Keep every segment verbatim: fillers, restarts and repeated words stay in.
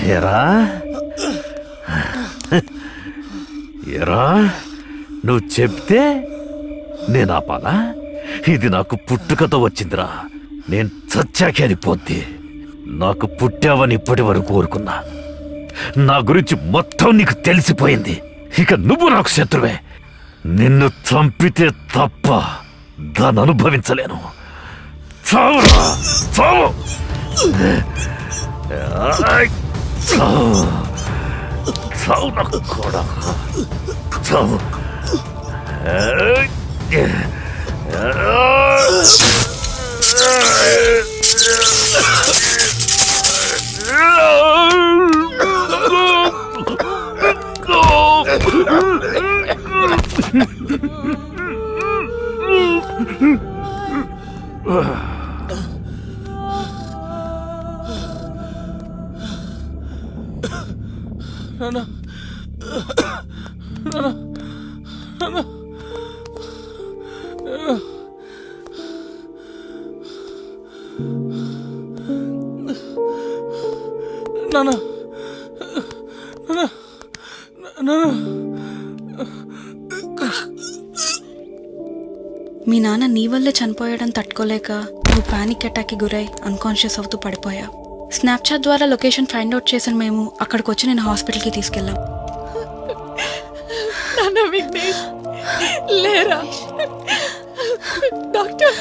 ఏరా ఏరా నువ్వు చెప్తే నేను ఆపాలా? ఇది నాకు పుట్టుకతో వచ్చిందిరా. నేను చచ్చాకే అది పోద్ది. నాకు పుట్టావని ఇప్పటి వరకు కోరుకున్నా. నా గురించి మొత్తం నీకు తెలిసిపోయింది. ఇక నువ్వు నాకు శత్రువే. నిన్ను చంపితే తప్ప దాన్ని అనుభవించలేను. చావురా, చావు, చావు, చావు నాకు కూడా చావు. Nana, Nana, Nana, Nana, Nana, Nana. మీ నాన్న నీ వల్లే చనిపోయాడని తట్టుకోలేక నువ్వు పానిక్ అటాక్కి గురై అన్కాన్షియస్ అవుతూ పడిపోయా. స్నాప్చాట్ ద్వారా లొకేషన్ ఫైండ్ అవుట్ చేసిన మేము అక్కడికి వచ్చి నేను హాస్పిటల్కి తీసుకెళ్ళాం. లేరా డాక్టర్?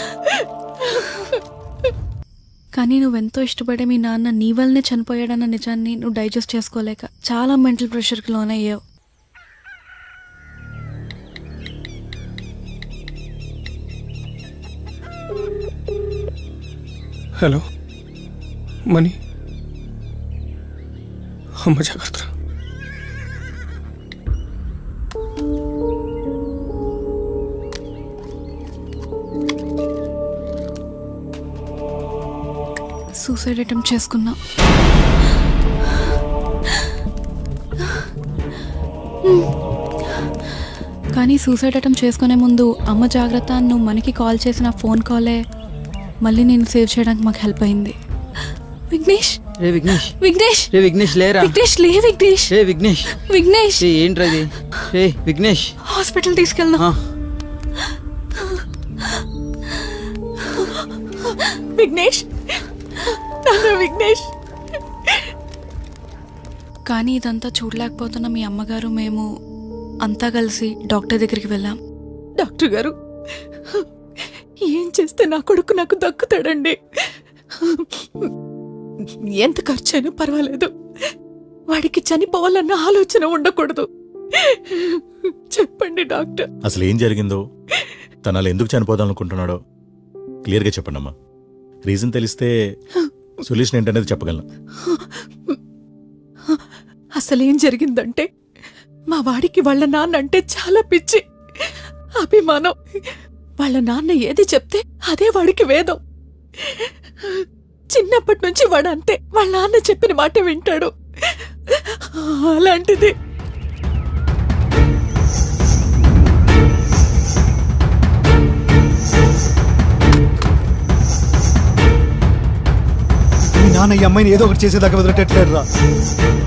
కానీ నువ్వెంతో ఇష్టపడే మీ నాన్న నీ వల్లనే చనిపోయాడన్న నిజాన్ని నువ్వు డైజెస్ట్ చేసుకోలేక చాలా మెంటల్ ప్రెషర్కి లోనయ్యావు. హలో మణి, అమ్మ జాగ్రత్త. సూసైడ్ అటెంప్ట్ చేసుకున్నా. కానీ సూసైడ్ అటెంప్ట్ చేసుకునే ముందు అమ్మ జాగ్రత్త నువ్వు మనకి కాల్ చేసిన ఫోన్ కాలే మళ్ళీ నేను సేవ్ చేయడానికి మాకు హెల్ప్ అయింది. విఘ్నేష్, రే విఘ్నేష్, విఘ్నేష్, రే విఘ్నేష్ లేరా? విఘ్నేష్ లే, విఘ్నేష్, రే విఘ్నేష్, విఘ్నేష్ ఏంట్రది? రే విఘ్నేష్, హాస్పిటల్ తీసుకెళ్దాం. విఘ్నేష్, విఘ్నేష్. కానీ ఇదంతా చూడలేకపోతున్న మీ అమ్మగారు మేము అంతా కలిసి డాక్టర్ దగ్గరికి వెళ్ళాం. డాక్టర్ గారు, ఏం చేస్తే నా కొడుకు నాకు దక్కుతాడండి? ఎంత ఖర్చైనా పర్వాలేదు, వాడికి చనిపోవాలన్న ఆలోచన ఉండకూడదు. చెప్పండి డాక్టర్. అసలు ఏం జరిగిందో, తను అలా ఎందుకు చనిపోదామనుకుంటున్నాడో క్లియర్గా చెప్పండి అమ్మా. రీజన్ తెలిస్తే సొల్యూషన్ ఏంటనేది చెప్పగలను. అసలేం జరిగిందంటే, మా వాడికి వాళ్ళ నాన్న అంటే చాలా పిచ్చి, అభిమానం. వాళ్ళ నాన్న ఏది చెప్తే అదే వాడికి వేదం. చిన్నప్పటి నుంచి వాడు అంతే, వాళ్ళ నాన్న చెప్పిన మాట వింటాడు. అలాంటిది మీ నాన్న ఈ అమ్మాయిని ఏదో ఒకటి చేసేదాకా వదిలేటట్లేరు రా.